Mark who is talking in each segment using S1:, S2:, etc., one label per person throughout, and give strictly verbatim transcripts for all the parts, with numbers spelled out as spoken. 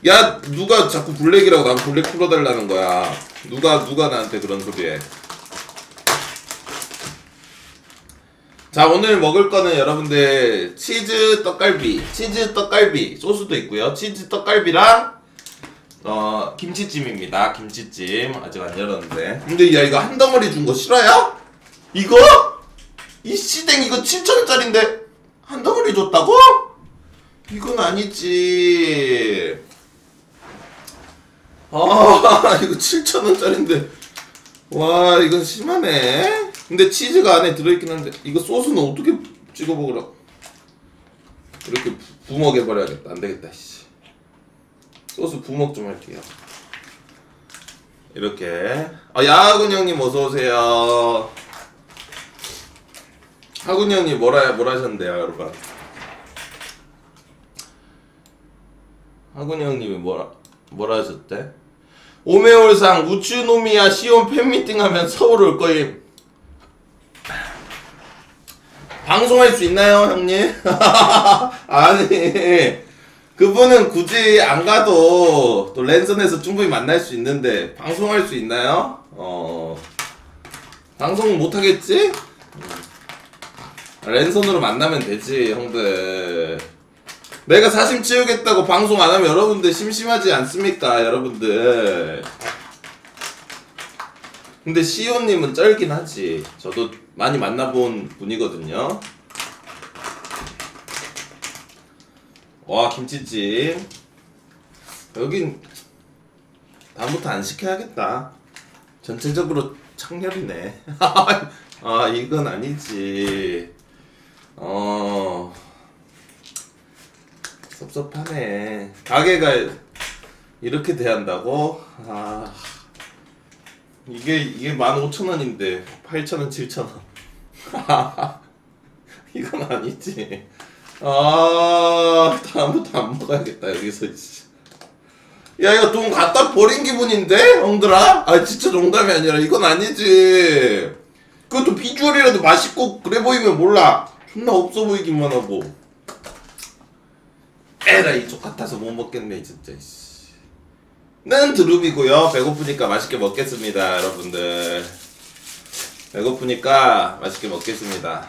S1: 야 누가 자꾸 블랙이라고 난 블랙 풀어달라는 거야. 누가 누가 나한테 그런 소리해. 자 오늘 먹을 거는 여러분들 치즈 떡갈비, 치즈 떡갈비 소스도 있고요. 치즈 떡갈비랑 어 김치찜입니다. 김치찜 아직 안 열었는데. 근데 야 이거 한 덩어리 준 거 실화야? 이거? 이 씨댕 이거 칠천 원짜린데 한 덩어리 줬다고? 이건 아니지. 아 이거 칠천 원짜린데 와 이건 심하네. 근데 치즈가 안에 들어있긴 한데 이거 소스는 어떻게 찍어 먹으라. 이렇게 부먹 해버려야겠다. 안되겠다 씨. 소스 부먹 좀 할게요. 이렇게. 아 야하군 형님 어서오세요. 하군 형님 뭐라 뭐라 하셨는데요 여러분. 하군 형님이 뭐라 뭐라 하셨대? 오메올상 우츠노미야 시온 팬미팅 하면 서울 올 거임. 방송할 수 있나요 형님? 아니 그분은 굳이 안 가도 또 랜선에서 충분히 만날 수 있는데 방송할 수 있나요? 어 방송 못하겠지? 랜선으로 만나면 되지 형들. 내가 사심 치우겠다고 방송 안 하면 여러분들 심심하지 않습니까 여러분들. 근데 시온님은 쩔긴 하지. 저도 많이 만나본 분이거든요. 와 김치찜. 여긴 다음부터 안 시켜야겠다. 전체적으로 창렬이네. 아 이건 아니지. 어 섭섭하네. 가게가 이렇게 대한다고? 아 이게 이게 만 오천 원인데 팔천 원 칠천 원. 이건 아니지. 아 다음부터 안 먹어야겠다 여기서. 야 이거 돈 갖다 버린 기분인데 형들아? 아 진짜 농담이 아니라 이건 아니지. 그것도 비주얼이라도 맛있고 그래 보이면 몰라. 존나 없어 보이기만 하고. 에라 이쪽 같아서 못 먹겠네 진짜. 는 드룹이고요. 배고프니까 맛있게 먹겠습니다 여러분들. 배고프니까 맛있게 먹겠습니다.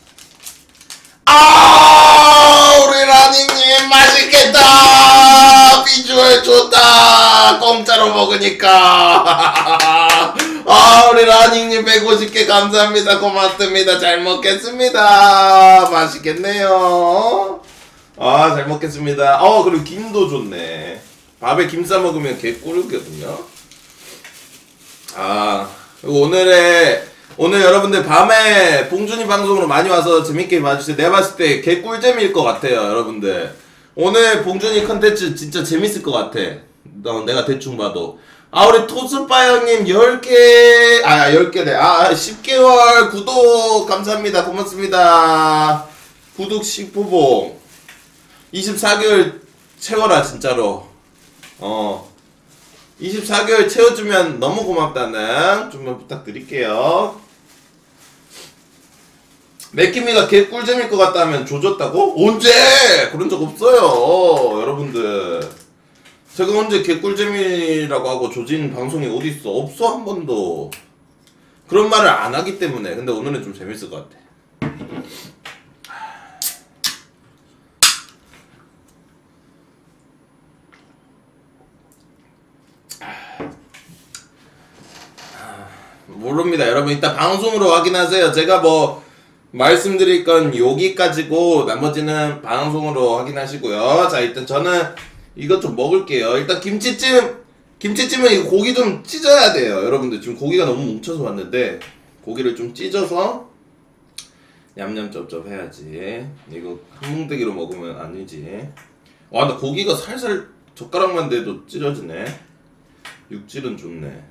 S1: 아 우리 라니님 맛있겠다. 비주얼 좋다. 공짜로 먹으니까. 아 우리 라니님 백오십 개 감사합니다. 고맙습니다. 잘 먹겠습니다. 맛있겠네요. 아 잘 먹겠습니다. 어 그리고 김도 좋네. 밥에 김 싸 먹으면 개꿀이거든요. 아 오늘의 오늘 여러분들 밤에 봉준이 방송으로 많이 와서 재밌게 봐주세요. 내가 봤을 때 개꿀잼일 것 같아요 여러분들. 오늘 봉준이 컨텐츠 진짜 재밌을 것 같아. 어, 내가 대충 봐도. 아 우리 토스빠 형님 열 개 아 열 개래. 아 십 개월 구독 감사합니다. 고맙습니다. 구독 십호봉 이십사 개월 채워라 진짜로. 어 이십사 개월 채워주면 너무 고맙다는 좀만 부탁드릴게요. 맥키미가 개꿀잼일 것 같다면 조졌다고? 언제? 그런 적 없어요 여러분들. 제가 언제 개꿀잼이라고 하고 조진 방송이 어딨어. 없어 한 번도. 그런 말을 안 하기 때문에. 근데 오늘은 좀 재밌을 것 같아. 모릅니다 여러분. 이따 방송으로 확인하세요. 제가 뭐 말씀드릴 건 여기까지고 나머지는 방송으로 확인하시고요. 자 일단 저는 이것 좀 먹을게요. 일단 김치찜 김치찜은 이거 고기 좀 찢어야 돼요 여러분들. 지금 고기가 너무 뭉쳐서 왔는데 고기를 좀 찢어서 냠냠 쩝쩝 해야지. 이거 한 뭉대기로 먹으면 아니지. 와 나 고기가 살살 젓가락만 대도 찢어지네. 육질은 좋네.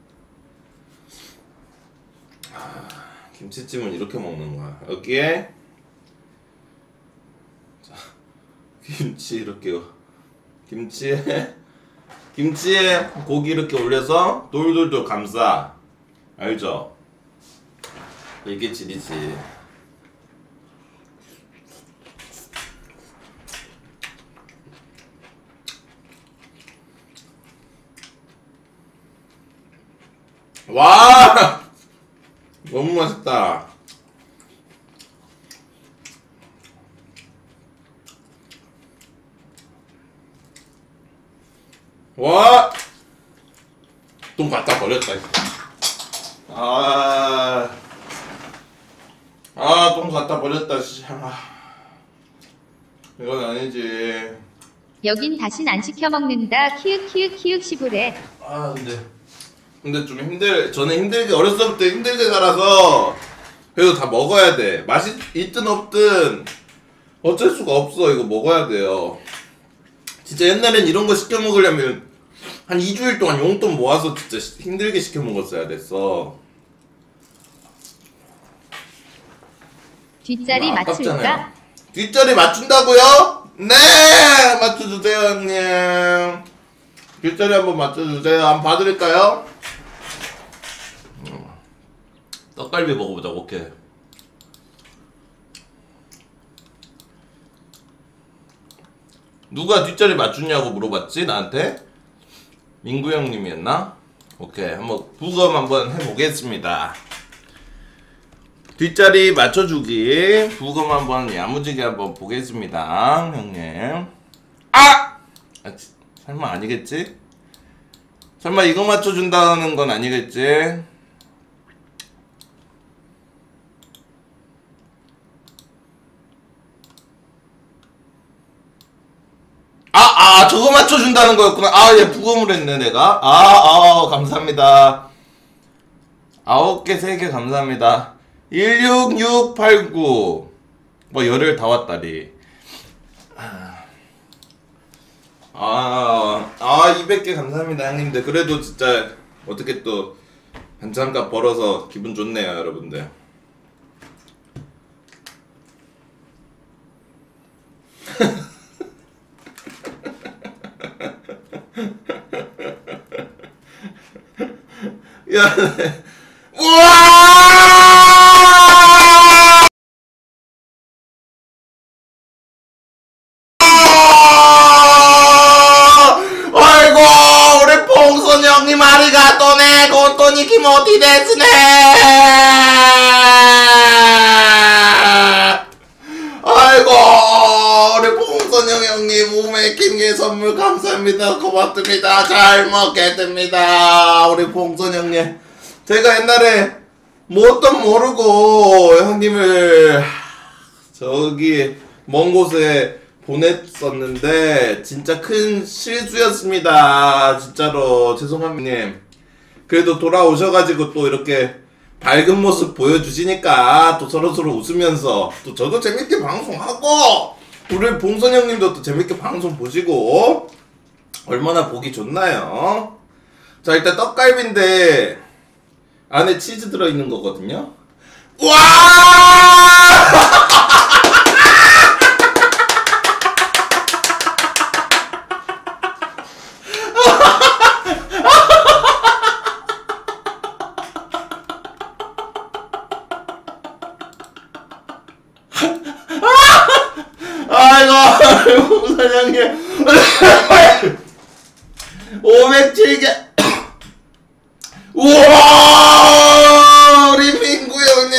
S1: 아, 김치찜은 이렇게 먹는 거야. 여기에 자, 김치 이렇게 김치에 김치에 고기 이렇게 올려서 돌돌돌 감싸. 알죠? 이게 질이지. 와 너무 맛있다. 와 똥 갖다 버렸다. 아, 아, 똥 갖다 버렸다. 아, 이건 아니지.
S2: 여긴 다신 안 시켜 먹는다. 키읔 키읔 키읔 시부래.
S1: 아 근데 근데 좀 힘들. 저는 힘들게 어렸을 때 힘들게 자라서 그래도 다 먹어야 돼. 맛이 있든 없든 어쩔 수가 없어. 이거 먹어야 돼요. 진짜 옛날엔 이런 거 시켜 먹으려면 한 이 주일 동안 용돈 모아서 진짜 힘들게 시켜 먹었어야 됐어.
S2: 뒷자리 맞출까?
S1: 뒷자리 맞춘다고요? 네! 맞춰주세요 형님. 뒷자리 한번 맞춰주세요. 한번 봐드릴까요? 떡갈비 먹어보자. 오케이. 누가 뒷자리 맞추냐고 물어봤지 나한테? 민구 형님이었나? 오케이, 한번 부검 한번 해보겠습니다. 뒷자리 맞춰주기 부검 한번 야무지게 한번 보겠습니다 형님. 아! 아 설마 아니겠지? 설마 이거 맞춰준다는 건 아니겠지? 아, 아, 저거 맞춰준다는 거였구나. 아, 예, 부검을 했네, 내가. 아, 아, 감사합니다. 아홉 개, 세 개 감사합니다. 일육육팔구. 뭐, 열흘 다 왔다리. 아, 아, 이백 개 감사합니다, 형님들. 그래도 진짜, 어떻게 또, 반찬값 벌어서 기분 좋네요, 여러분들. 야, 우와! 아이고, 우리 봉선 형님 아리가또네. 고토니 키모티 데스네. 아이고, 우리 봉선영 형님 오메킹의 선물 감사합니다. 고맙습니다. 잘 먹겠습니다. 우리 봉선 형님. 제가 옛날에 뭣도 모르고 형님을 저기 먼 곳에 보냈었는데 진짜 큰 실수였습니다. 진짜로 죄송합니다. 그래도 돌아오셔가지고 또 이렇게 밝은 모습 보여주시니까 또 서로서로 웃으면서 또 저도 재밌게 방송하고 우리 봉선 형님도 또 재밌게 방송 보시고 얼마나 보기 좋나요? 자, 일단 떡갈비인데 안에 치즈 들어있는 거거든요. 와! 아이고, 사장님. 오백칠 개. 우와! 우리 민구 형님.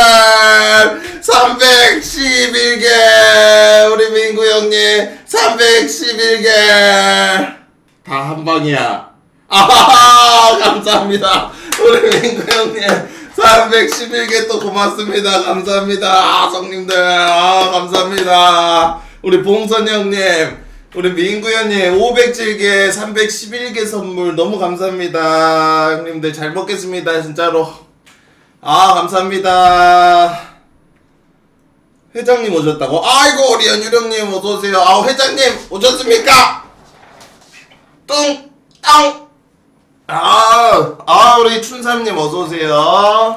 S1: 삼백십일 개. 우리 민구 형님. 삼백십일 개. 다 한 방이야. 아, 감사합니다. 우리 민구 형님. 삼백십일 개 또 고맙습니다. 감사합니다. 아, 성님들. 아, 감사합니다. 우리 봉선 형님, 우리 민구 형님, 오백칠 개, 삼백십일 개 선물 너무 감사합니다. 형님들 잘 먹겠습니다. 진짜로. 아, 감사합니다. 회장님 오셨다고? 아이고, 우리 연유령님 어서오세요. 아, 회장님 오셨습니까? 뚱, 땅. 아, 아, 우리 춘삼님 어서오세요.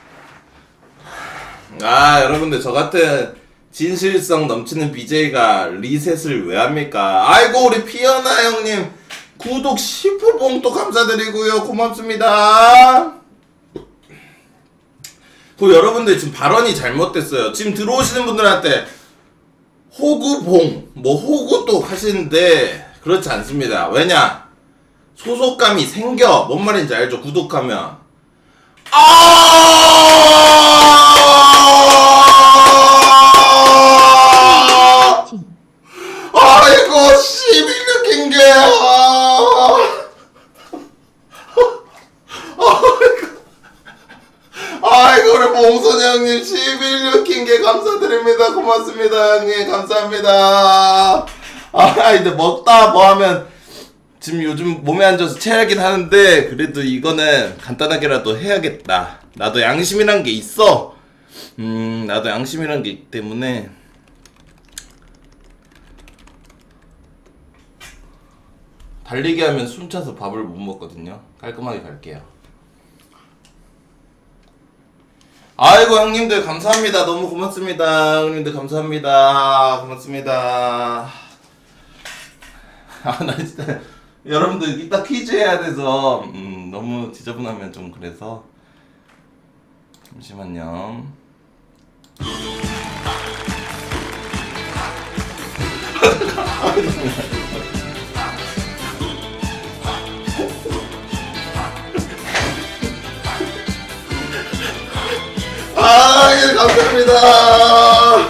S1: 아, 여러분들 저 같은 진실성 넘치는 비제이가 리셋을 왜 합니까? 아이고, 우리 피어나 형님 구독 십 호 봉또 감사드리고요. 고맙습니다. 그 여러분들 지금 발언이 잘못됐어요. 지금 들어오시는 분들한테 호구봉, 뭐 호구도 하시는데 그렇지 않습니다. 왜냐? 소속감이 생겨. 뭔 말인지 알죠? 구독하면 아! 아이고 십일년 낀 게. 아이고 우리 봉선이 형님 십일년 낀 게 감사드립니다. 고맙습니다 형님. 감사합니다. 아 근데 먹다 뭐하면 지금 요즘 몸에 안 좋아서 체하긴 하는데 그래도 이거는 간단하게라도 해야겠다. 나도 양심이란 게 있어. 음 나도 양심이란 게 있기 때문에 달리기 하면 숨 차서 밥을 못 먹거든요. 깔끔하게 갈게요. 아이고 형님들 감사합니다. 너무 고맙습니다. 형님들 감사합니다. 고맙습니다. 아 나 진짜 여러분들 이따 퀴즈 해야 돼서 음, 너무 지저분하면 좀 그래서 잠시만요. 아, 예, 감사합니다.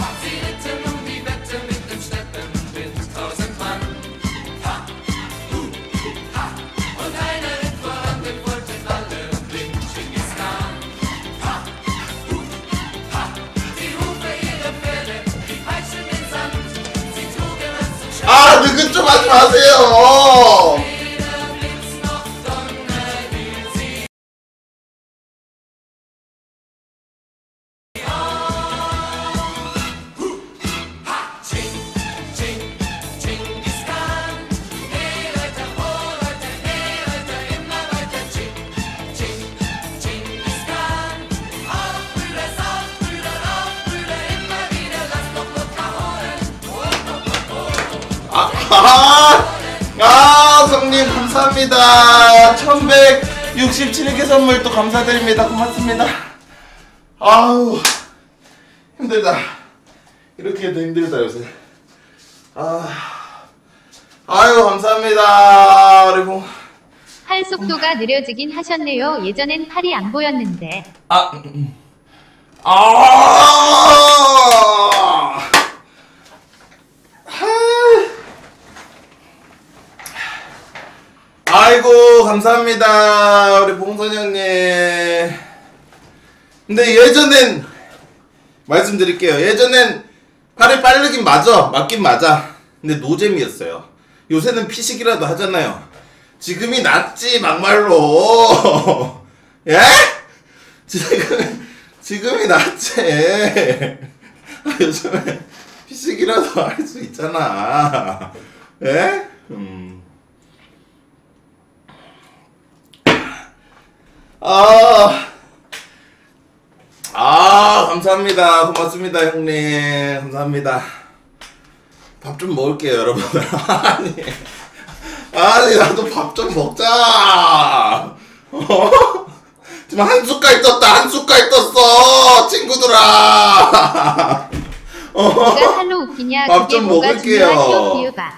S1: 아, 느긋 좀 하지 마세요. 아, 아, 성님 감사합니다. 천백육십칠 개 선물 또 감사드립니다. 고맙습니다. 아우 힘들다. 이렇게 해도 힘들다 요새. 아, 아유 감사합니다. 그리고
S2: 팔 속도가 느려지긴 하셨네요. 예전엔 팔이 안 보였는데.
S1: 아, 아. 아이고 감사합니다 우리 봉선이 형님. 근데 예전엔 말씀드릴게요. 예전엔 팔이 빠르긴 맞아. 맞긴 맞아. 근데 노잼이었어요. 요새는 피식이라도 하잖아요. 지금이 낫지 막말로. 예? 지금 지금이 낫지. 요즘에 피식이라도 할 수 있잖아. 예? 음. 아, 아, 감사합니다. 고맙습니다, 형님. 감사합니다. 밥 좀 먹을게요, 여러분들. 아니, 아니, 나도 밥 좀 먹자. 어? 지금 한 숟갈 떴다, 한 숟갈 떴어, 친구들아.
S2: 뭐가 살로 웃기냐?
S1: 밥
S2: 그게
S1: 좀
S2: 뭐가
S1: 먹을게요.
S2: 중요하시오, 비유봐.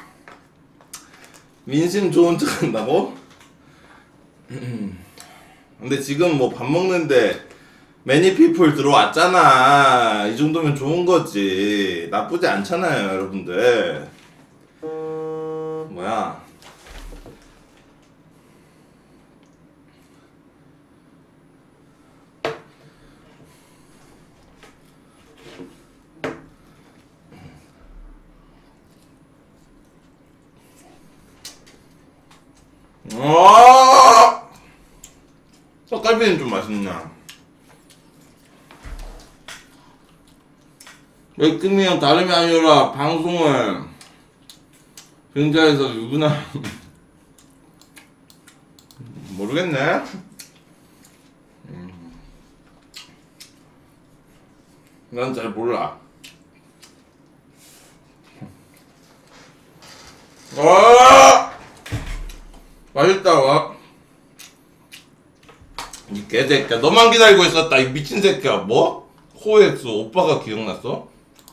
S1: 민심 좋은 척 한다고? 근데 지금 뭐 밥 먹는데 매니피플 들어왔잖아. 이 정도면 좋은 거지. 나쁘지 않잖아요, 여러분들. 뭐야? 어! 떡갈비는 좀 맛있나? 맥금이 형 다름이 아니라 방송을 굉장해서 누구나 모르겠네. 음. 난 잘 몰라. 와! 맛있다. 와. 이 개새끼야. 너만 기다리고 있었다. 이 미친 새끼야. 뭐? 코엑스 오빠가 기억났어?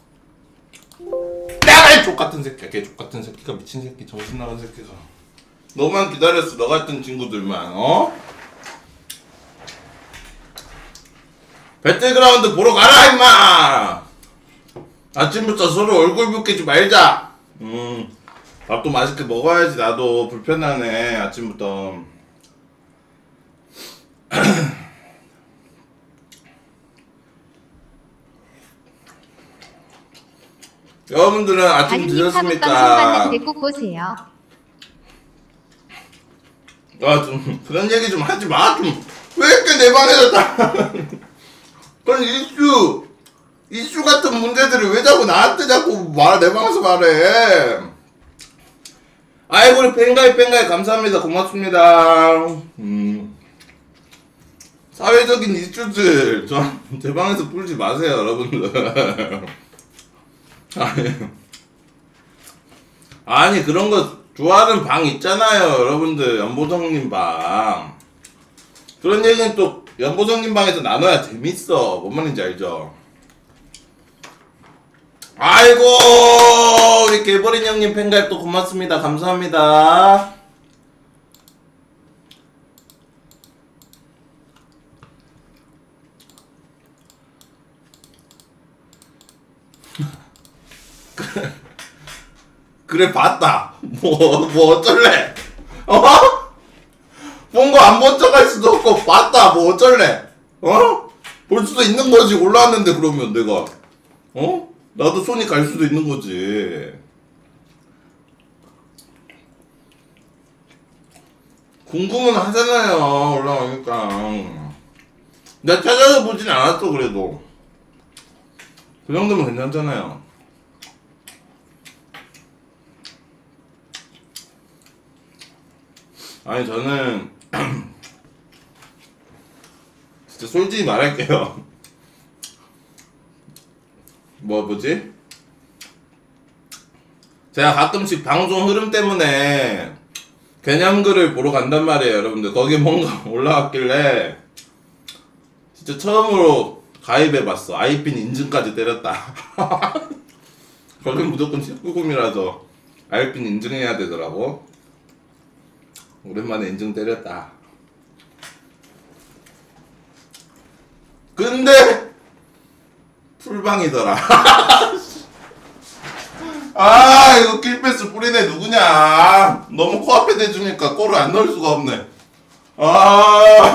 S1: 야이 족같은 새끼야. 개 족같은 새끼가 미친 새끼 정신 나간 새끼가. 너만 기다렸어. 너 같은 친구들만. 어? 배틀그라운드 보러 가라 임마. 아침부터 서로 얼굴 붉히지 말자. 음 밥도 맛있게 먹어야지. 나도 불편하네 아침부터. 여러분들은 아침 드셨습니까?
S2: 봤는데 꼭 보세요.
S1: 아, 좀 그런 얘기 좀 하지 마. 좀 왜 이렇게 내 방에서 다 그런 이슈 이슈 같은 문제들을 왜 자꾸 나한테 자꾸 말 내 방에서 말해. 아이고 우리 뱅가이 뱅가이 감사합니다. 고맙습니다. 음 사회적인 이슈들 저 제 방에서 풀지 마세요 여러분들. 아니, 아니 그런 거 좋아하는 방 있잖아요 여러분들. 연보성님 방 그런 얘기는 또 연보성님 방에서 나눠야 재밌어. 뭔 말인지 알죠? 아이고 우리 개버린 형님 팬가입 또 고맙습니다. 감사합니다. 그래 봤다. 뭐 뭐 어쩔래? 어? 본 거 안 본 척 할 수도 없고 봤다. 뭐 어쩔래? 어? 볼 수도 있는 거지. 올라왔는데 그러면 내가 어? 나도 손이 갈 수도 있는 거지. 궁금은 하잖아요 올라오니까. 내가 찾아서 보진 않았어. 그래도 그 정도면 괜찮잖아요. 아니 저는 진짜 솔직히 말할게요. 뭐 뭐지? 제가 가끔씩 방송 흐름 때문에 개념글을 보러 간단 말이에요 여러분들. 거기에 뭔가 올라왔길래 진짜 처음으로 가입해봤어. 아이핀 인증까지 때렸다. 거긴 무조건 십구 금이라서 아이핀 인증해야 되더라고. 오랜만에 인증 때렸다. 근데 풀방이더라. 아 이거 킬패스 뿌리네. 누구냐. 너무 코앞에 대주니까 골을 안 넣을 수가 없네. 아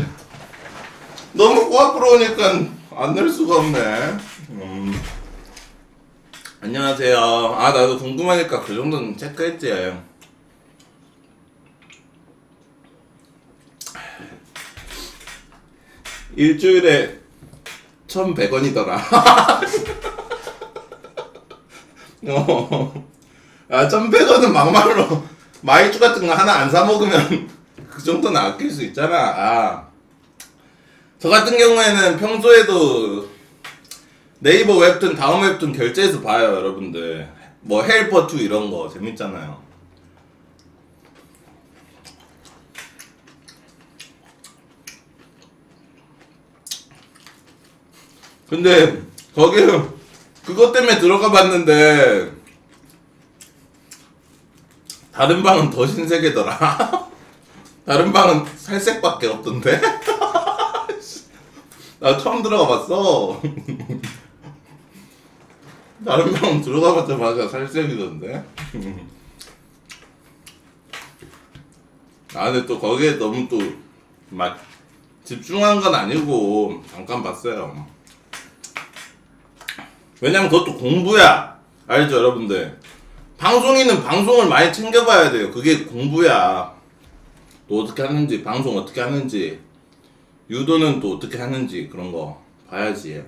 S1: 너무 코앞으로 오니까 안 넣을 수가 없네. 음. 안녕하세요. 아 나도 궁금하니까 그 정도는 체크했지. 일주일에 천백 원이더라. 어. 아, 천백 원은 막말로 마이쮸 같은 거 하나 안 사 먹으면 그 정도는 아낄 수 있잖아. 아. 저 같은 경우에는 평소에도 네이버 웹툰, 다음 웹툰 결제해서 봐요, 여러분들. 뭐 헬퍼 투 이런 거 재밌잖아요. 근데 거기 그것 때문에 들어가 봤는데 다른 방은 더 신세계더라. 다른 방은 살색밖에 없던데. 나 처음 들어가 봤어. 다른 방은 들어가 봤자마자 살색이던데. 아 근데 또 거기에 너무 또 막 집중한 건 아니고 잠깐 봤어요. 왜냐면 그것도 공부야. 알죠 여러분들? 방송인은 방송을 많이 챙겨봐야 돼요. 그게 공부야. 또 어떻게 하는지, 방송 어떻게 하는지, 유도는 또 어떻게 하는지 그런 거 봐야지.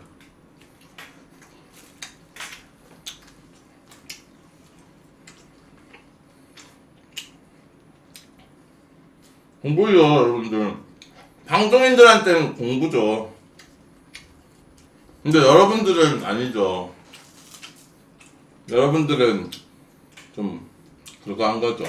S1: 공부요 여러분들. 방송인들한테는 공부죠. 근데 여러분들은 아니죠. 여러분들은 좀 그거 한 거죠.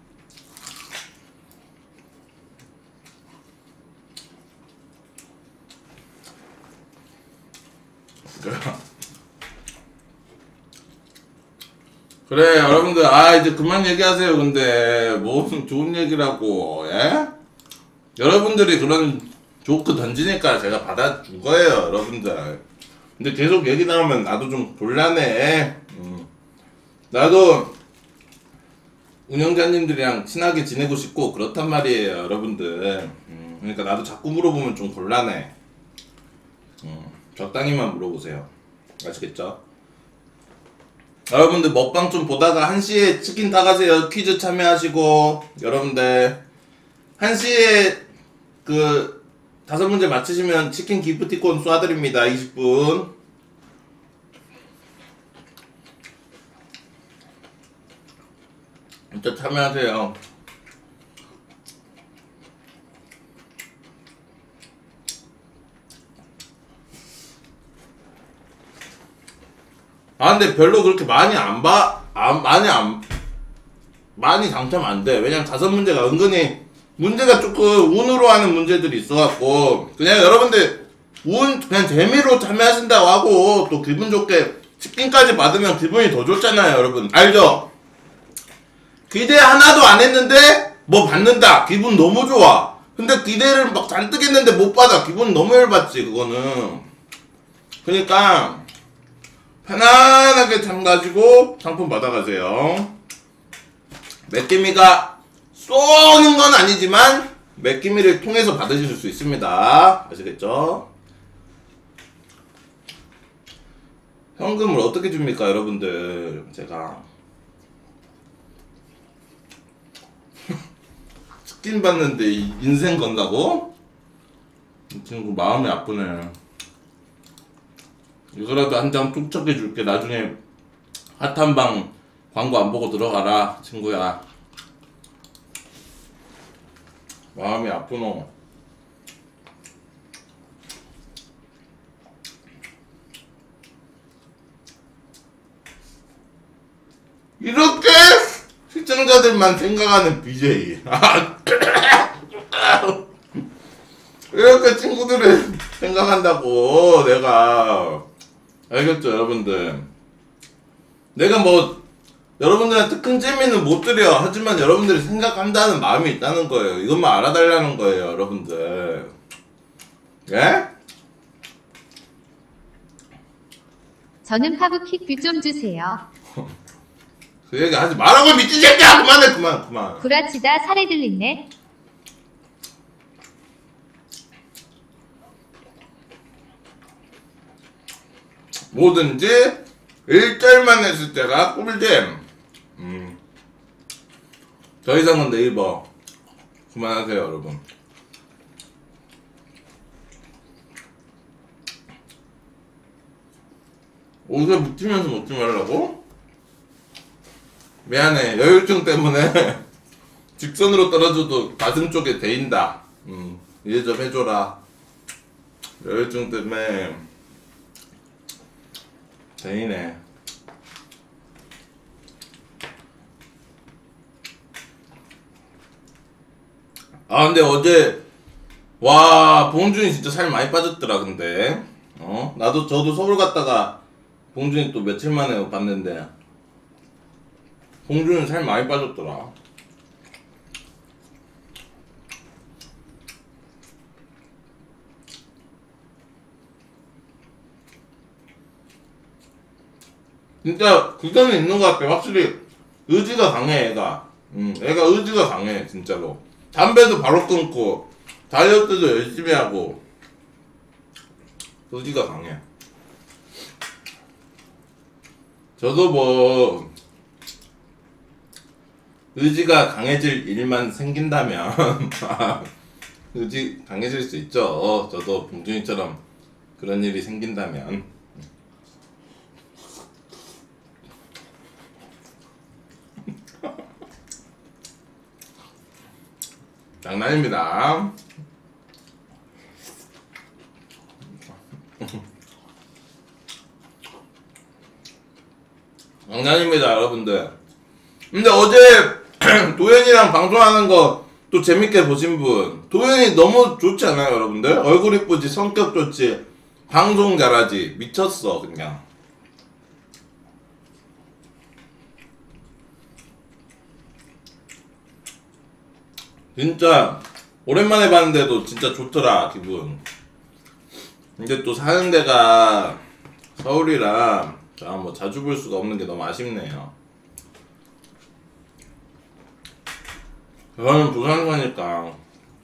S1: 그래 여러분들 아 이제 그만 얘기하세요. 근데 뭐 좋은 얘기라고 예? 여러분들이 그런 조크 던지니까 제가 받아준 거예요, 여러분들. 근데 계속 얘기 나오면 나도 좀 곤란해. 음. 나도 운영자님들이랑 친하게 지내고 싶고 그렇단 말이에요, 여러분들. 음. 그러니까 나도 자꾸 물어보면 좀 곤란해. 음. 적당히만 물어보세요. 아시겠죠? 여러분들 먹방 좀 보다가 한 시에 치킨 타가세요. 퀴즈 참여하시고. 여러분들 한 시에 그 다섯 문제 맞히시면 치킨 기프티콘 쏴드립니다. 이십 분. 진짜 참여하세요. 아 근데 별로 그렇게 많이 안 봐, 안, 많이 안, 많이 당첨 안 돼. 왜냐면 다섯 문제가 은근히 문제가 조금 운으로 하는 문제들이 있어갖고 그냥 여러분들 운 그냥 재미로 참여하신다고 하고 또 기분 좋게 치킨까지 받으면 기분이 더 좋잖아요, 여러분. 알죠? 기대 하나도 안 했는데 뭐 받는다. 기분 너무 좋아. 근데 기대를 막 잔뜩 했는데 못 받아. 기분 너무 열받지, 그거는. 그러니까 편안하게 참가하시고 상품 받아가세요. 맥기미가 쏘는 건 아니지만 맥기미를 통해서 받으실 수 있습니다. 아시겠죠? 현금을 어떻게 줍니까, 여러분들? 제가 치킨 받는데 인생 건다고? 이 친구 마음이 아프네. 이거라도 한 장 뚝딱해 줄게. 나중에 핫한방 광고 안 보고 들어가라, 친구야. 마음이 아프노. 이렇게 시청자들만 생각하는 비제이. 이렇게 친구들을 생각한다고 내가. 알겠죠, 여러분들? 내가 뭐 여러분들한테 큰 재미는 못 드려. 하지만 여러분들이 생각한다는 마음이 있다는 거예요. 이것만 알아달라는 거예요, 여러분들. 예?
S2: 저는 파브킥 뷰 좀 주세요.
S1: 그 얘기 하지 말라고, 미친 새끼야! 그만해, 그만, 그만.
S2: 구라치다 살에 들리네.
S1: 뭐든지 일절만 했을 때가 꿀잼. 음. 더 이상은 네이버. 그만하세요, 여러분. 옷에 묻히면서 먹지 말라고? 미안해, 여유증 때문에 직선으로 떨어져도 가슴 쪽에 데인다. 음, 이해 좀 해줘라. 여유증 때문에 데이네. 아 근데 어제 와 봉준이 진짜 살 많이 빠졌더라. 근데 어 나도 저도 서울 갔다가 봉준이 또 며칠 만에 봤는데 봉준이 살 많이 빠졌더라. 진짜 그거는 있는 것 같아. 확실히 의지가 강해, 애가. 음, 애가 의지가 강해, 진짜로. 담배도 바로 끊고 다이어트도 열심히 하고 의지가 강해. 저도 뭐 의지가 강해질 일만 생긴다면 의지 강해질 수 있죠. 저도 봉준이처럼 그런 일이 생긴다면. 장난입니다. 장난입니다, 여러분들. 근데 어제 도현이랑 방송하는 거 또 재밌게 보신 분, 도현이 너무 좋지 않아요, 여러분들? 얼굴 이쁘지, 성격 좋지, 방송 잘하지, 미쳤어 그냥. 진짜 오랜만에 봤는데도 진짜 좋더라 기분. 근데 또 사는 데가 서울이라 뭐 자주 볼 수가 없는 게 너무 아쉽네요. 저는 부산 사니까.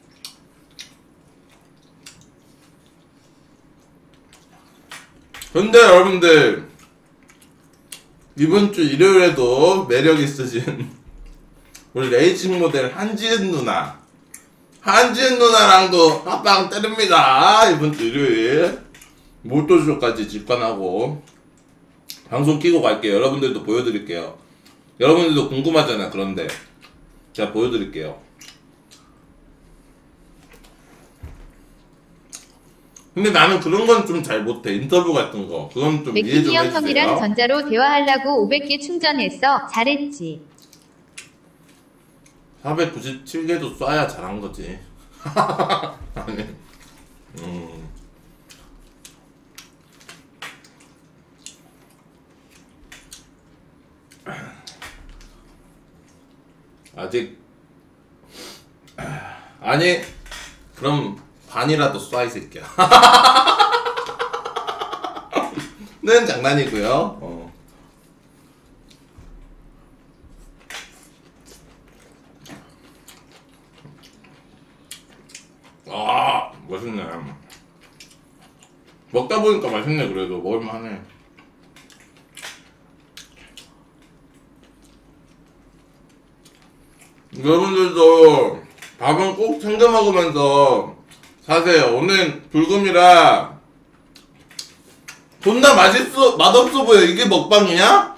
S1: 근데 여러분들 이번 주 일요일에도 매력 있으신 우리 레이싱 모델 한지은 누나, 한지은 누나랑도 합방 때립니다. 이번 주 일요일 모토쇼까지 직관하고 방송 끼고 갈게요. 여러분들도 보여드릴게요. 여러분들도 궁금하잖아. 그런데 제가 보여드릴게요. 근데 나는 그런 건 좀 잘 못해. 인터뷰 같은 거. 그건 좀 이해 좀
S2: 맥키니 형
S1: 해주세요.
S2: 형이랑 전자로 대화하려고 오백 개 충전했어. 잘했지.
S1: 사백구십칠 개도 쏴야 잘한 거지. 아니. 음. 아직 아니 그럼 반이라도 쏴 이 새끼야. 는 장난이고요. 어. 아 맛있네. 먹다 보니까 맛있네. 그래도 먹을만하네. 여러분들도 밥은 꼭 챙겨 먹으면서 사세요. 오늘 불금이라 존나 맛있어 맛없어 보여. 이게 먹방이냐?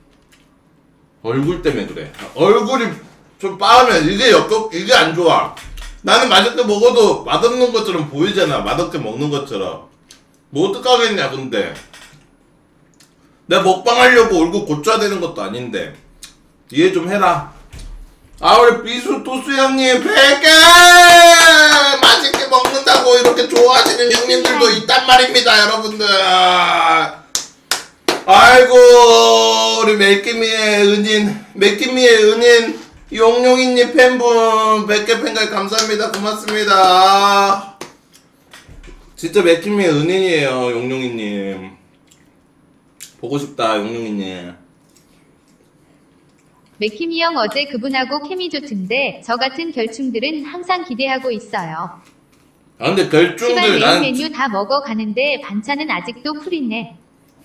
S1: 얼굴 때문에 그래. 얼굴이 좀 빠르면 이게 역겹 이게 안 좋아. 나는 맛있게 먹어도 맛없는 것처럼 보이잖아. 맛없게 먹는 것처럼. 뭐 어떡하겠냐 근데. 내가 먹방 하려고 얼굴 고쳐야 되는 것도 아닌데 이해 좀 해라. 아 우리 비수 토스 형님 백 개 맛있게 먹는다고 이렇게 좋아하시는 형님들도 있단 말입니다 여러분들. 아이고 우리 맥기미의 은인 맥기미의 은인 용용이님 팬분 백 개 팬가입 감사합니다. 고맙습니다. 진짜 맥기미의 은인이에요. 용용이님 보고 싶다. 용용이님
S2: 맥키미 형 어제 그분하고 케미 좋던데 저 같은 결충들은 항상 기대하고 있어요.
S1: 아 근데
S2: 시발
S1: 결중들
S2: 메인
S1: 난
S2: 메뉴 다 먹어가는데 반찬은 아직도 풀이네.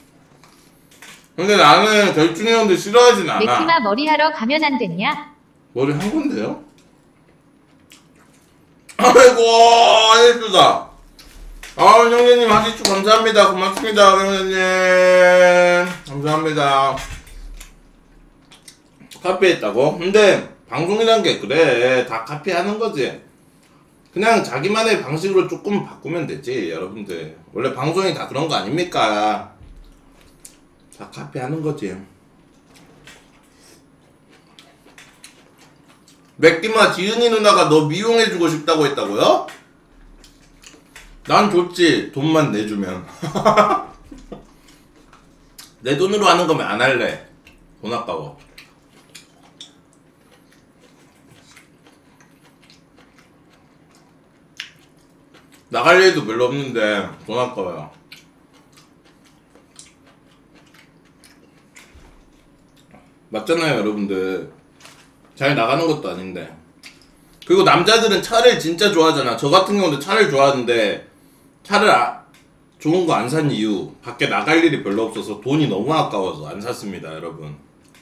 S1: 근데 나는 결중이 형들 싫어하진 않아.
S2: 맥키마 머리하러 가면 안 됐냐?
S1: 머리 한 건데요? 아이고 예쁘다. 아 형제님 하시추 감사합니다. 고맙습니다 형제님 감사합니다. 카피했다고? 근데 방송이란 게 그래. 다 카피하는 거지. 그냥 자기만의 방식으로 조금 바꾸면 되지 여러분들. 원래 방송이 다 그런 거 아닙니까? 다 카피하는 거지. 맥기마 지은이 누나가 너 미용해주고 싶다고 했다고요? 난 좋지. 돈만 내주면. 내 돈으로 하는 거면 안 할래. 돈 아까워. 나갈 일도 별로 없는데 돈 아까워요. 맞잖아요 여러분들. 잘 나가는 것도 아닌데. 그리고 남자들은 차를 진짜 좋아하잖아. 저 같은 경우도 차를 좋아하는데 차를 아, 좋은 거 안 산 이유 밖에 나갈 일이 별로 없어서 돈이 너무 아까워서 안 샀습니다 여러분.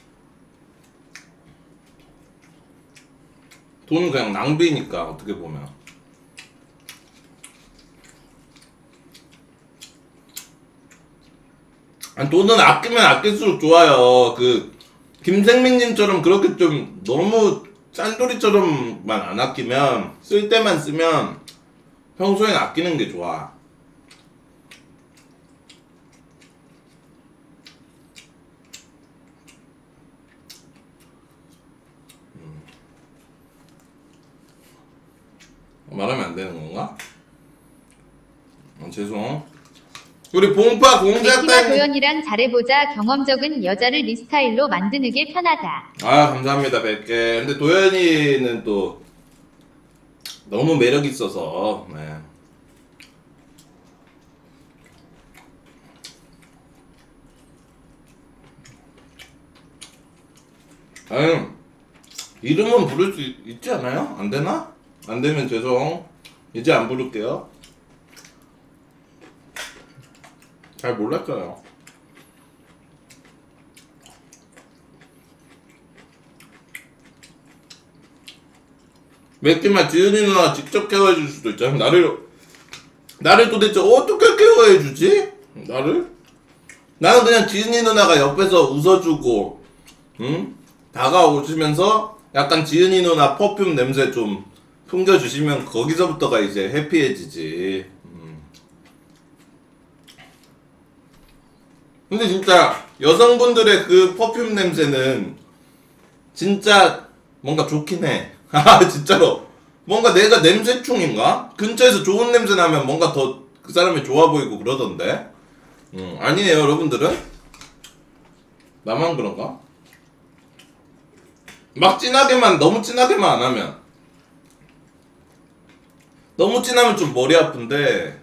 S1: 돈은 그냥 낭비니까 어떻게 보면. 아니, 돈은 아끼면 아낄수록 좋아요. 그 김생민님처럼 그렇게 좀 너무 짠돌이처럼만 안 아끼면, 쓸 때만 쓰면 평소엔 아끼는 게 좋아. 음. 말하면 안 되는 건가? 어, 죄송. 우리 봉파 공작단
S2: 맥키마 도연이랑 잘해보자. 경험적인 여자를 네 스타일로 만드는 게 편하다.
S1: 아 감사합니다 백 개. 근데 도현이는 또 너무 매력 있어서. 네. 아니, 이름은 부를 수 있, 있지 않아요? 안 되나? 안 되면 죄송. 이제 안 부를게요. 잘 몰랐어요. 맵기만 지은이 누나 직접 케어해줄 수도 있잖아. 나를 나를 도대체 어떻게 케어해주지? 나를? 나는 그냥 지은이 누나가 옆에서 웃어주고, 응? 다가오시면서 약간 지은이 누나 퍼퓸 냄새 좀 풍겨주시면 거기서부터가 이제 해피해지지. 음. 근데 진짜 여성분들의 그 퍼퓸 냄새는 진짜 뭔가 좋긴 해. 아 진짜로 뭔가 내가 냄새충인가? 근처에서 좋은 냄새 나면 뭔가 더 그 사람이 좋아 보이고 그러던데. 음, 아니에요 여러분들은? 나만 그런가? 막 진하게만, 너무 진하게만 안 하면, 너무 진하면 좀 머리 아픈데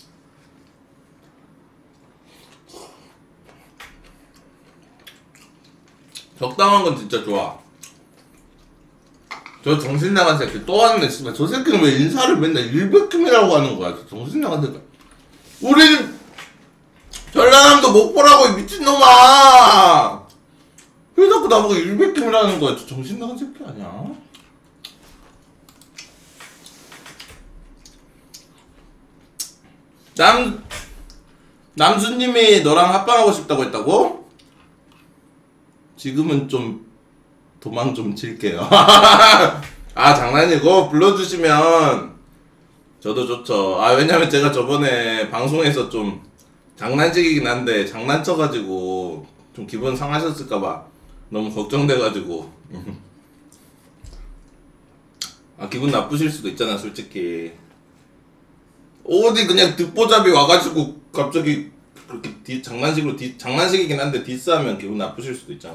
S1: 적당한 건 진짜 좋아. 저 정신 나간 새끼 또 왔네. 씨발 저 새끼는 왜 인사를 맨날 일백금이라고 하는 거야. 저 정신 나간 새끼. 우리는 전라남도 못 보라고 이 미친놈아. 왜 자꾸 나보고 일백금이라는 거야. 저 정신 나간 새끼 아니야? 남 남수님이 너랑 합방하고 싶다고 했다고? 지금은 좀 도망 좀 칠게요. 아 장난이고 불러주시면 저도 좋죠. 아 왜냐면 제가 저번에 방송에서 좀 장난식이긴 한데 장난쳐가지고 좀 기분 상하셨을까봐 너무 걱정돼가지고. 아 기분 나쁘실 수도 있잖아 솔직히. 어디 그냥 듣보잡이 와가지고 갑자기 그렇게 디, 장난식으로 디, 장난식이긴 한데 디스하면 기분 나쁘실 수도 있잖아.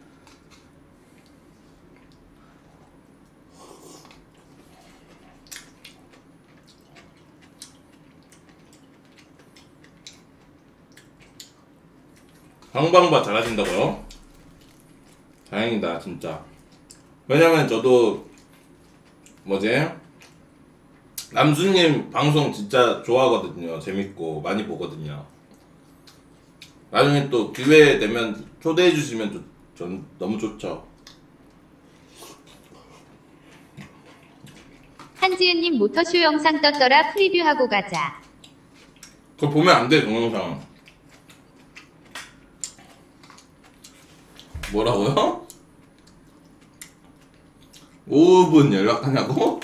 S1: 방방바 잘하신다고요? 다행이다 진짜. 왜냐면 저도 뭐지? 남수님 방송 진짜 좋아하거든요. 재밌고 많이 보거든요. 나중에 또 기회 되면 초대해 주시면 전 너무 좋죠.
S2: 한지은님 모터쇼 영상 떴더라. 프리뷰하고 가자.
S1: 그거 보면 안 돼 동영상. 뭐라고요? 오 분 연락하냐고?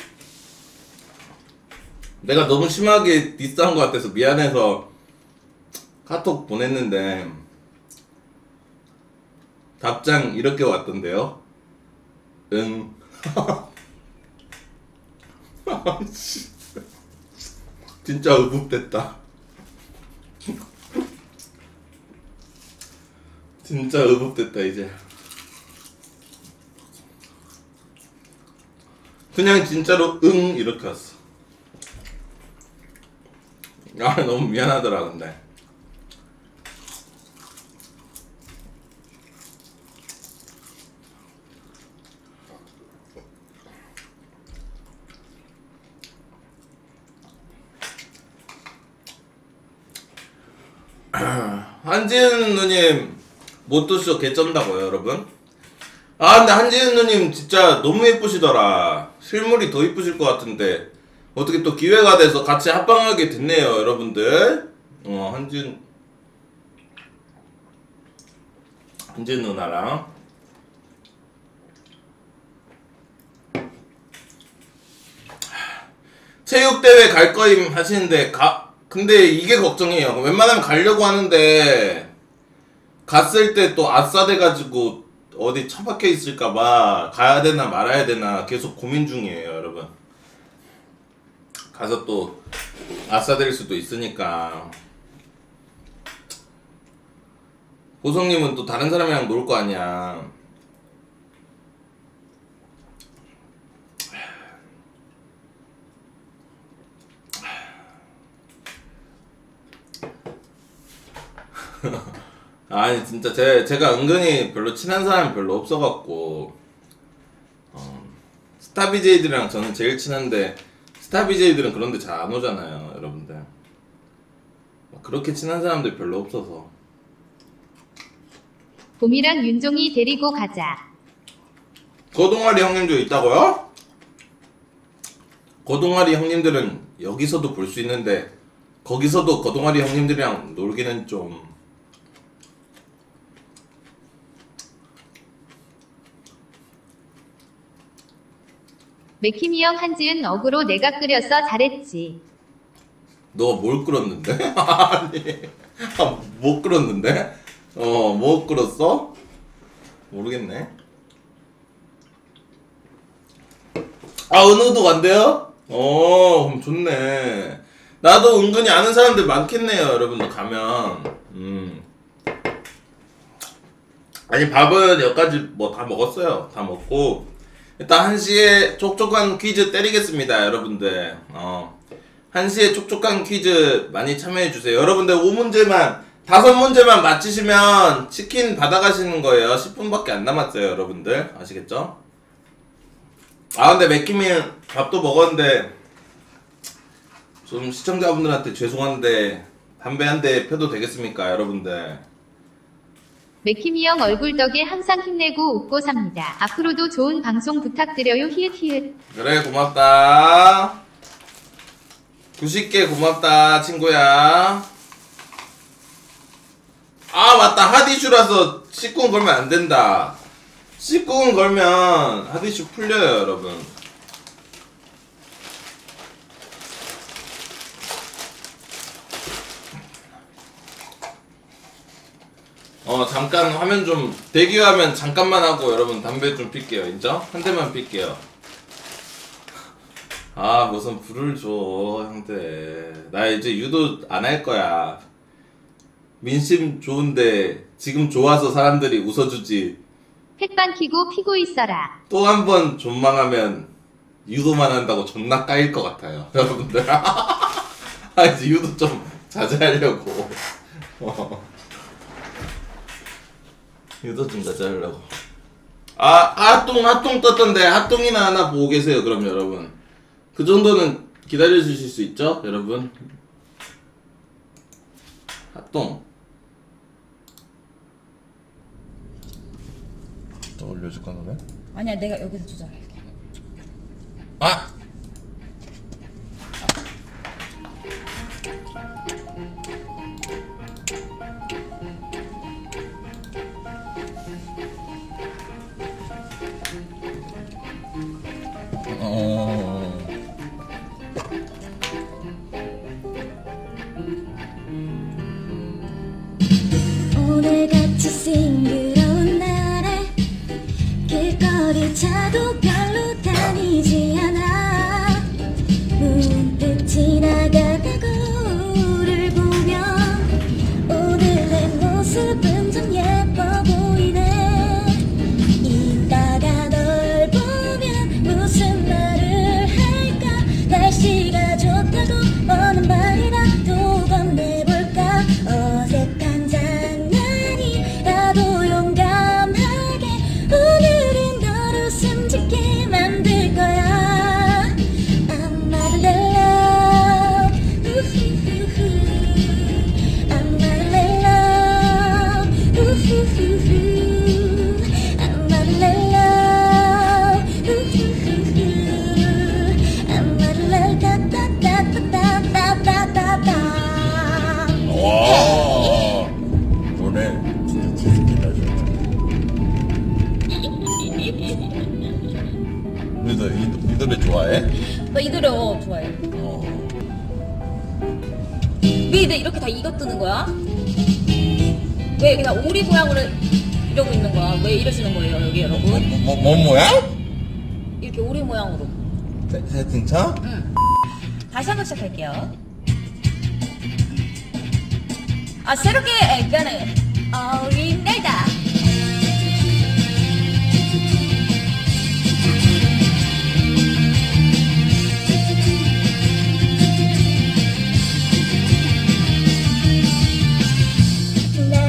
S1: 내가 너무 심하게 디스한 것 같아서 미안해서 카톡 보냈는데 답장 이렇게 왔던데요? 응. 진짜 의붓됐다. 진짜 의붓됐다 이제. 그냥 진짜로 응 이렇게 왔어. 아 너무 미안하더라 근데. 한지은 누님 모토쇼 개쩐다고요 여러분? 아 근데 한지은 누님 진짜 너무 예쁘시더라. 실물이 더 예쁘실 것 같은데 어떻게 또 기회가 돼서 같이 합방하게 됐네요 여러분들. 어 한지은 한지은 누나랑 체육대회 갈 거임 하시는데 가 근데 이게 걱정이에요. 웬만하면 가려고 하는데 갔을 때 또 아싸 돼가지고 어디 처박혀 있을까봐 가야 되나 말아야 되나 계속 고민 중이에요 여러분. 가서 또 아싸 될 수도 있으니까. 보성님은 또 다른 사람이랑 놀 거 아니야. 아니 진짜 제, 제가 은근히 별로 친한 사람이 별로 없어갖고 어, 스타비제이들이랑 저는 제일 친한데 스타비제이들은 그런데 잘 안 오잖아요 여러분들. 그렇게 친한 사람들 별로 없어서.
S2: 봄이랑 윤종이 데리고 가자.
S1: 고동아리 형님도 있다고요? 고동아리 형님들은 여기서도 볼 수 있는데 거기서도 고동아리 형님들이랑 놀기는 좀
S2: 맥힘이 형 한지은 어그로 내가 끓였어 잘했지.
S1: 너 뭘 끓었는데? 아니 아, 뭐 끓었는데? 어 뭐 끓었어? 모르겠네. 아 은우도 간대요? 어 그럼 좋네. 나도 은근히 아는 사람들 많겠네요 여러분들 가면. 음 아니 밥은 여기까지 뭐 다 먹었어요. 다 먹고 일단 한 시에 촉촉한 퀴즈 때리겠습니다 여러분들. 어 한 시에 촉촉한 퀴즈 많이 참여해주세요 여러분들. 오 문제만 다섯 문제만 맞히시면 치킨 받아가시는 거예요. 십 분밖에 안 남았어요 여러분들. 아시겠죠? 아 근데 맥키밀 밥도 먹었는데 좀 시청자분들한테 죄송한데 담배 한 대 펴도 되겠습니까 여러분들?
S2: 맥힘이 형 얼굴 덕에 항상 힘내고 웃고 삽니다. 앞으로도 좋은 방송 부탁드려요. 히읗 히읗.
S1: 그래 고맙다. 구십 개 고맙다 친구야. 아 맞다 핫이슈라서 십구 걸면 안 된다. 십구 걸면 핫이슈 풀려요 여러분. 어 잠깐 화면 좀 대기화면 잠깐만 하고 여러분 담배 좀 필게요. 인정? 한 대만 필게요. 아 무슨 불을 줘 형들. 나 이제 유도 안 할 거야. 민심 좋은데 지금 좋아서 사람들이 웃어주지.
S2: 햇반 키고 피고 있어라.
S1: 또 한 번 존망하면 유도만 한다고 존나 까일 것 같아요 여러분들. 아 이제 유도 좀 자제하려고. 어. 유도 좀 자제하려고. 아 핫똥 핫똥 떴던데 핫똥이나 하나 보고 계세요 그럼 여러분. 그 정도는 기다려주실 수 있죠 여러분? 핫똥 또 올려줄까 노래?
S3: 아니야 내가 여기서 조절할게.
S1: 아! 어...
S4: 오늘같이 싱그러운 날에 길거리 차도 별로 다니지 않아. 문득 지나가다 거울을 보면 오늘 내 모습은 좀 예뻐 보이네. 이따가 널 보면 무슨 말을 할까. 날씨가 좋다고 어느 말이라도 건네볼까. 어색한 장난이라도 용감하게 오늘은 널 웃음 짓게 만들 거야. I'm not in love. 우후후후. I'm not in love. 우후후후. I'm not in love. 우후후후. I'm not in love. 따따따따따따따따따.
S1: 와 노래 진짜 재밌다. 너도 이, 이 노래 좋아해?
S3: 나 이 노래 어 좋아해.
S1: 어.
S3: 왜 근데 이렇게 다 이거 뜨는 거야? 왜 그냥 오리 모양으로 이러고 있는 거야? 왜 이러시는 거예요 여기 여러분?
S1: 뭐, 뭐, 뭐야?
S3: 이렇게 오리 모양으로.
S1: 세, 세팅차?
S3: 응. 다시 한번 시작할게요. 아 새롭게 그거는 어린애다.
S4: 날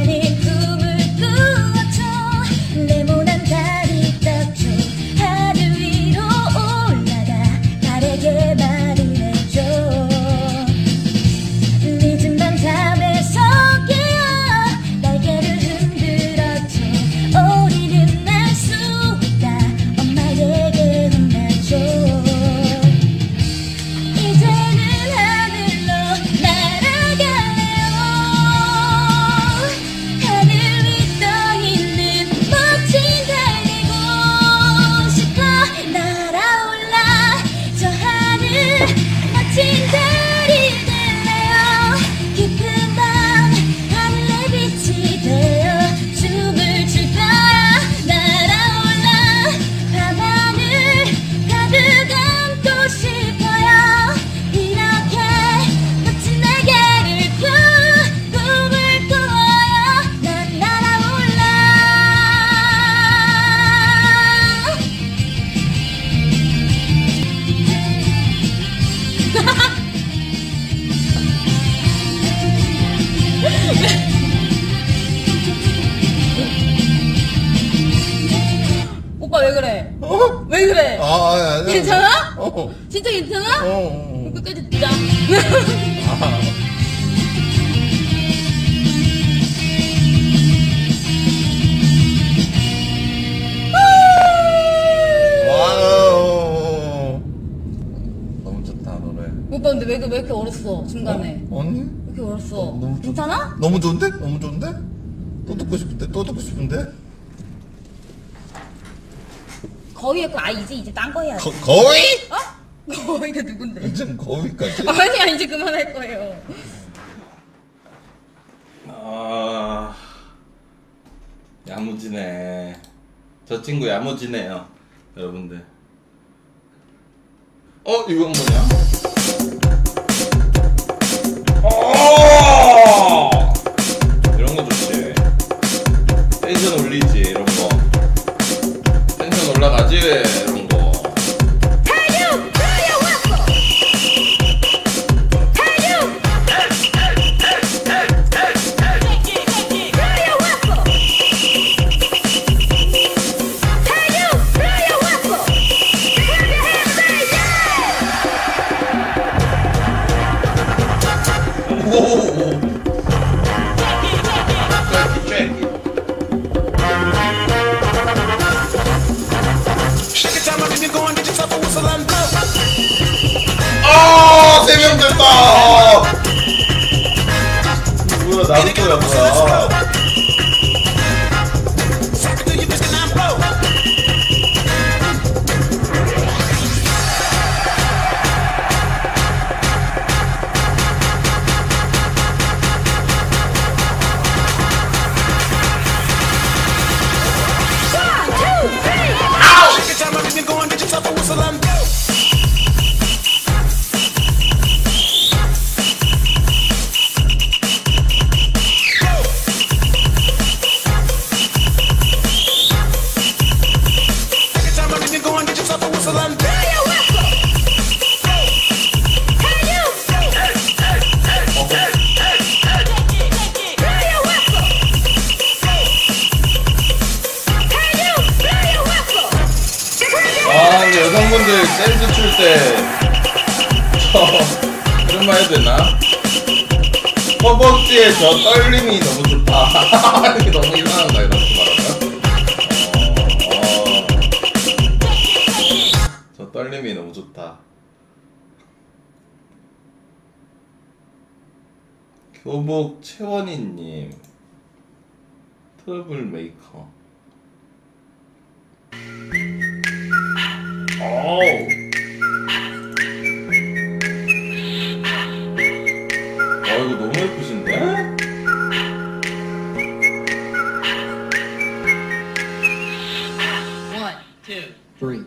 S3: 왜 그래?
S5: 아, 아, 아니,
S3: 괜찮아?
S5: 어.
S3: 진짜 괜찮아?
S5: 어, 어.
S3: 끝까지 듣자.
S5: 와우. 너무 좋다 노래.
S3: 오빠 근데 왜, 왜 이렇게 얼었어 중간에?
S5: 어? 언니?
S3: 왜 이렇게 얼었어?
S5: 너무 좋-
S3: 괜찮아?
S5: 너무 좋은데? 너무 좋은데? 또 듣고 싶은데? 또 듣고 싶은데?
S3: 거의 했고 아 이제 이제 딴 거 해야지.
S5: 거, 거의?
S3: 어? 거의가 누군데?
S5: 이제 거기까지?
S3: 아니야 이제 그만할 거예요.
S1: 아 야무지네. 저 친구 야무지네요 여러분들. 어 이건 뭐냐? 어 이런 거 좋지. 텐션 올리지 이런 거. 텐션 올라가지 이런 거. 오오오. 쬐기 쬐기. 아, 세 명 됐다. 뭐야, 나루토야 뭐야? 아, 근데 여성분들 댄스 출 때, 저, 이런 말 해도 되나? 허벅지에 저 떨림이 너무 좋다. 이게 너무 이상한가, 이렇게 말하면? 어, 어. 저 떨림이 너무 좋다. 교복 채원이님, 트러블 메이커. 어우. 아 이거 너무 예쁘신데?
S3: One, two,
S6: three.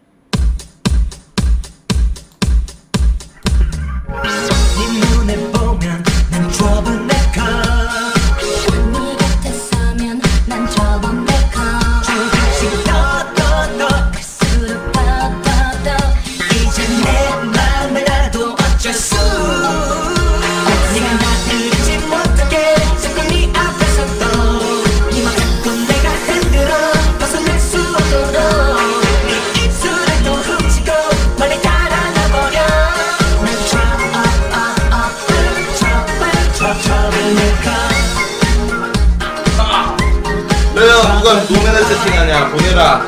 S7: 네 눈에 보면 난 trouble maker.
S4: 네 곁에 서면 난 trouble maker.
S7: 조금씩 더더더
S4: 갈수록 더더더
S7: 이제 내 맘을 알아도 어쩔 수. 네가 나를 잊지 못하게 자꾸 네 앞에서도 이만 자꾸 내가 흔들어 벗어날 수 없도록 네 입술을 또 훔치고 멀리 달아나버려. 난 trouble trouble trouble maker.
S1: 왜요? 누가 노매너 세팅하냐? 보내라.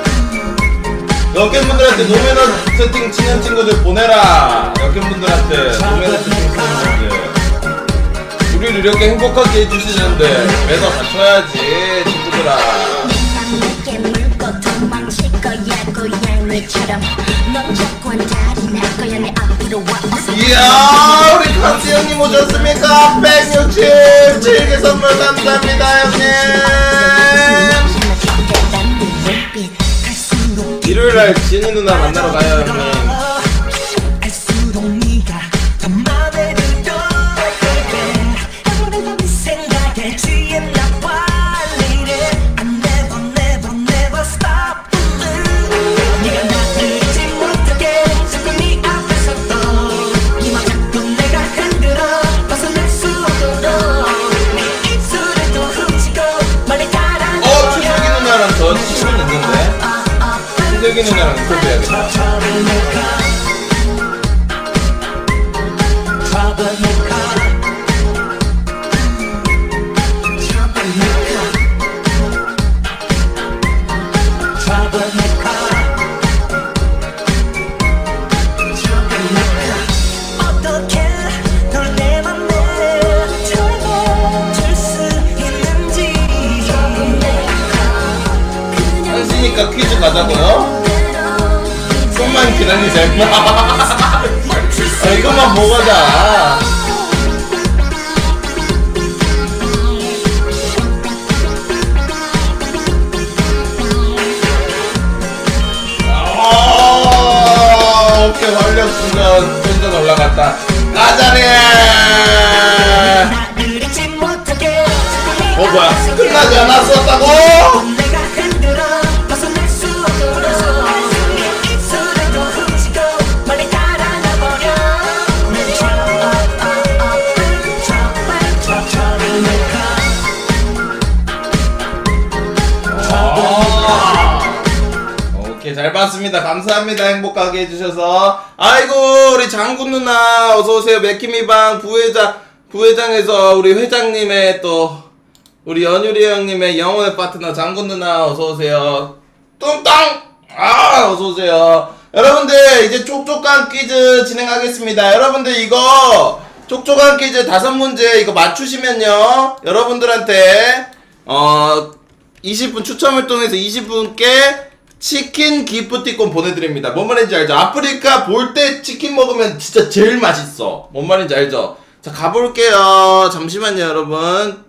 S1: 여캠분들한테 노매너 세팅 치는 친구들 보내라. 여캠분들한테 노매너 세팅 치는 분들. 우리를 이렇게 행복하게 해주시는데 매너 갖춰야지 친구들아.
S4: 내게 물고 도망칠 거야 고양이처럼. 넌 자꾸 한 자리 날 거야 내 앞으로 와 어서.
S1: 이야 우리 강수 형님 오셨습니까? 백육십칠 개 선물 감사합니다 형님. 일요일날 지니 누나 만나러 가요 형님.
S7: 알수록 네가 더 맘에 들어 생각에 취해 나와 이래 I never never never stop. 네가 나를 잊지 못하게 자꾸 네 앞에서도 이만 자꾸 내가 흔들어 벗어날 수 없도록 네 입술을 또 훔치고 멀리
S1: 어 추석이 누나랑 저 친분 있는데. 추석이 슬기 누나랑 인터뷰 해야겠다. 한시니까 퀴즈 가자고요? 좀만 기다리자 임마. 아, 이것만 먹어자. 아, 오케이 활력 순간 텐션 올라갔다. 가자래. 어 뭐야 끝나지 않았었다고? 잘 봤습니다. 감사합니다. 행복하게 해주셔서. 아이고 우리 장군 누나 어서오세요. 맥키미방 부회장 부회장에서 우리 회장님의 또 우리 연유리 형님의 영혼의 파트너 장군 누나 어서오세요. 뚱땅 아 어서오세요. 여러분들 이제 촉촉한 퀴즈 진행하겠습니다. 여러분들 이거 촉촉한 퀴즈 다섯 문제 이거 맞추시면요 여러분들한테 어 이십 분 추첨을 통해서 이십 분께 치킨 기프티콘 보내드립니다. 뭔 말인지 알죠? 아프리카 볼 때 치킨 먹으면 진짜 제일 맛있어. 뭔 말인지 알죠? 자 가볼게요. 잠시만요 여러분.